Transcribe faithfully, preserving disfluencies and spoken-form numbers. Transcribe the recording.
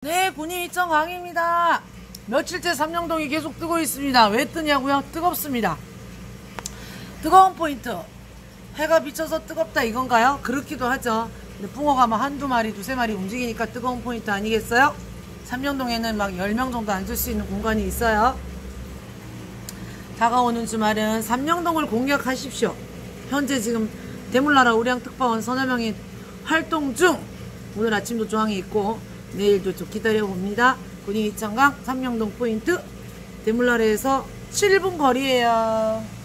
네, 군인이청 강입니다. 며칠째 삼령동이 계속 뜨고 있습니다. 왜 뜨냐고요? 뜨겁습니다. 뜨거운 포인트. 해가 비쳐서 뜨겁다 이건가요? 그렇기도 하죠. 근데 붕어가 막 한두 마리, 두세 마리 움직이니까 뜨거운 포인트 아니겠어요? 삼령동에는 막 열 명 정도 앉을 수 있는 공간이 있어요. 다가오는 주말은 삼령동을 공략하십시오. 현재 지금 대물나라 우량특파원 서너 명이 활동 중. 오늘 아침도 조항이 있고 내일도 좀 기다려봅니다. 군인이청강 삼령동 포인트 대물나라에서 칠 분 거리에요.